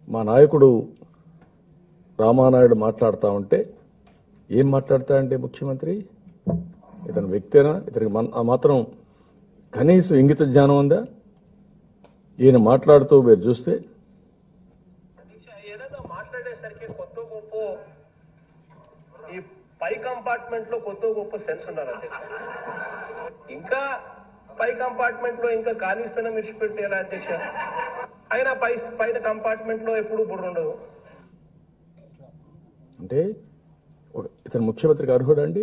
మా నాయకుడు రామానాయుడు మాట్లాడుతూ ఉంటే ఏం మాట్లాడతాడంటే ముఖ్యమంత్రి ఇతని వ్యక్తేనా ఇతనికి మాత్రం కనీసం ఇంగిత జ్ఞానం ఉందా ఈయన మాట్లాడుతూ మీరు చూస్తే ఏదైనా మాట్లాడేసరికి కొత్త గొప్ప ఈ పై కంపార్ట్మెంట్ లో కొత్త గొప్ప సెన్స్ ఉండాలంటే ఇంకా పై కంపార్ట్మెంట్ లో ఇంకా ఖాళీ స్థలం విడిచిపెట్టేలా అధ్యక్ష అయినా పైన కంపార్ట్మెంట్ లో ఎప్పుడు బుర్ర ఉండదు అంటే ఇతను ముఖ్యమంత్రికి అర్హుడు అండి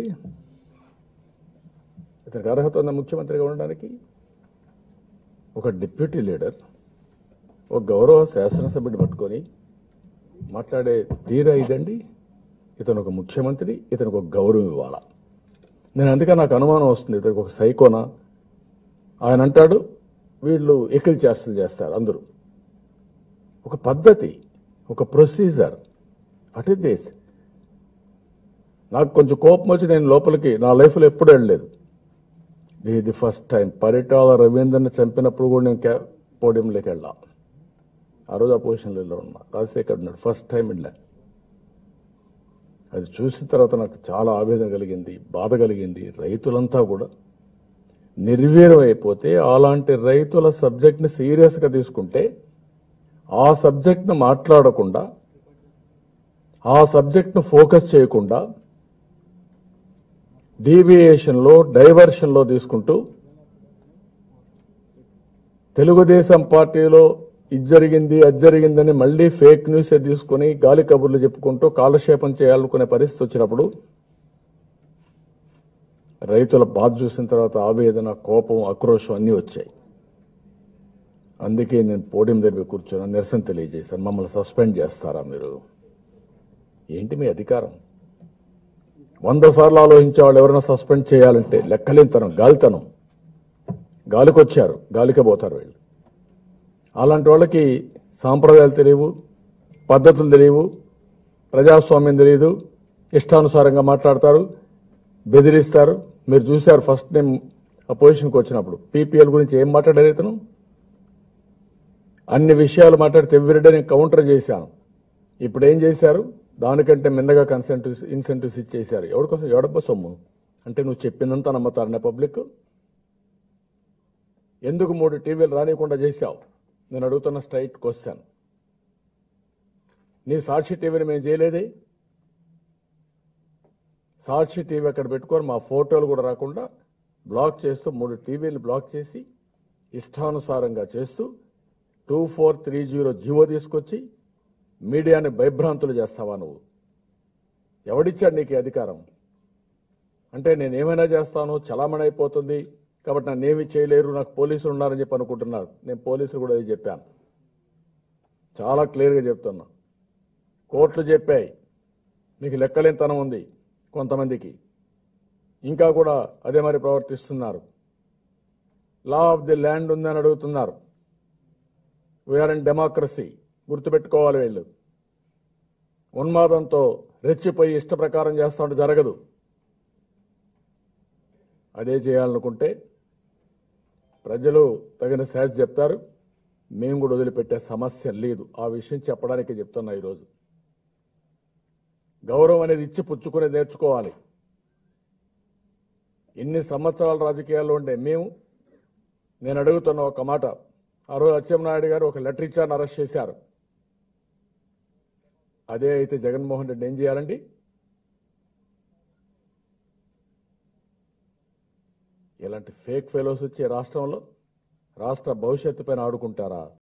ఇతనికి అర్హత ఉన్న ముఖ్యమంత్రిగా ఉండడానికి ఒక డిప్యూటీ లీడర్ ఒక గౌరవ శాసనసభ్యుని పట్టుకొని మాట్లాడే తీరా ఇదండి ఇతను ఒక ముఖ్యమంత్రి ఇతనికి ఒక గౌరవం ఇవ్వాలా నేను అందుకే నాకు అనుమానం వస్తుంది ఇతనికి ఒక సైకోనా ఆయన అంటాడు వీళ్ళు ఎకిల్ చేష్టలు చేస్తారు అందరూ ఒక పద్ధతి ఒక ప్రొసీజర్ వాట్ ఇస్ దిస్ నాకు కొంచెం కోపం వచ్చి నేను లోపలికి నా లైఫ్లో ఎప్పుడు వెళ్ళలేదు ఇది ఫస్ట్ టైం పరిటాల రవీంద్రని చంపినప్పుడు కూడా నేను పోడియంలోకి వెళ్ళా ఆ రోజు అపోజిషన్లో ఉన్నా రాజశేఖర్ ఉన్నాడు ఫస్ట్ టైం వెళ్ళా అది చూసిన తర్వాత నాకు చాలా ఆవేదన కలిగింది బాధ కలిగింది రైతులంతా కూడా నిర్వీర్యం అయిపోతే అలాంటి రైతుల సబ్జెక్ట్ని సీరియస్గా తీసుకుంటే ఆ సబ్జెక్ట్ను మాట్లాడకుండా ఆ సబ్జెక్ట్ను ఫోకస్ చేయకుండా డీవియేషన్లో డైవర్షన్లో తీసుకుంటూ తెలుగుదేశం పార్టీలో ఇది జరిగింది అది జరిగిందని మళ్లీ ఫేక్ న్యూస్ తీసుకుని గాలి కబుర్లు చెప్పుకుంటూ కాలక్షేపం చేయాలనుకునే పరిస్థితి వచ్చినప్పుడు రైతుల బాధ చూసిన తర్వాత ఆవేదన కోపం ఆక్రోశం అన్నీ వచ్చాయి అందుకే నేను పోడియం దగ్గర కూర్చొని నిరసన తెలియజేశాను మమ్మల్ని సస్పెండ్ చేస్తారా మీరు ఏంటి మీ అధికారం 100 సార్లు ఆలోచించే వాళ్ళు ఎవరైనా సస్పెండ్ చేయాలంటే లెక్కలేనితనం గాలితనం గాలికొచ్చారు గాలికే పోతారు వీళ్ళు అలాంటి వాళ్ళకి సాంప్రదాయాలు తెలియవు పద్ధతులు తెలియవు ప్రజాస్వామ్యం తెలియదు ఇష్టానుసారంగా మాట్లాడతారు బెదిరిస్తారు మీరు చూశారు ఫస్ట్ టైం అపోజిషన్కి వచ్చినప్పుడు పీపీఎల్ గురించి ఏం మాట్లాడారు ఇతను అన్ని విషయాలు మాట్లాడితే ఎవ్రీడే నేను కౌంటర్ చేశాను ఇప్పుడు ఏం చేశారు దానికంటే మిన్నగా ఇన్సెంటివ్స్ ఇచ్చేశారు ఎవరికోసం ఎవడబ్బ సొమ్ము అంటే నువ్వు చెప్పినంత నమ్మతారనే పబ్లిక్ ఎందుకు 3 టీవీలు రానియకుండా చేశావు నేను అడుగుతున్న స్ట్రైట్ క్వశ్చన్ నీ సాక్షి టీవీని మేము చేయలేదే సాక్షి టీవీ అక్కడ పెట్టుకొని మా ఫోటోలు కూడా రాకుండా బ్లాక్ చేస్తూ 3 టీవీలు బ్లాక్ చేసి ఇష్టానుసారంగా చేస్తూ 2430 జీవో తీసుకొచ్చి మీడియాని భయభ్రాంతులు చేస్తావా నువ్వు ఎవడిచ్చాడు నీకు అధికారం అంటే నేనేమైనా చేస్తాను చలామణి అయిపోతుంది కాబట్టి నన్నేమీ చేయలేరు నాకు పోలీసులు ఉన్నారని చెప్పి అనుకుంటున్నారు నేను పోలీసులు కూడా అది చెప్పాను చాలా క్లియర్గా చెప్తున్నా కోర్టులు చెప్పాయి మీకు లెక్కలేనితనం ఉంది కొంతమందికి ఇంకా కూడా అదే మరి ప్రవర్తిస్తున్నారు లా ఆఫ్ ది ల్యాండ్ ఉందని అడుగుతున్నారు వీఆర్ ఇన్ డెమోక్రసీ గుర్తుపెట్టుకోవాలి వీళ్ళు ఉన్మాదంతో రెచ్చిపోయి ఇష్ట ప్రకారం చేస్తుంటే జరగదు అదే చేయాలనుకుంటే ప్రజలు తగిన శాస్త్ర చెప్తారు మేము కూడా వదిలిపెట్టే సమస్య లేదు ఆ విషయం చెప్పడానికి చెప్తున్నా ఈరోజు గౌరవం అనేది ఇచ్చి పుచ్చుకునే నేర్చుకోవాలి ఇన్ని సంవత్సరాల రాజకీయాల్లో ఉండే నేను అడుగుతున్న ఒక మాట ఆ రోజు అచ్చెన్నాయుడు గారు ఒక లెటర్ ఇచ్చారని అరెస్ట్ చేశారు అదే అయితే జగన్మోహన్ రెడ్డి ఏం చేయాలండి ఇలాంటి ఫేక్ ఫెలోస్ వచ్చే రాష్ట్రంలో రాష్ట్ర భవిష్యత్తు పైన ఆడుకుంటారా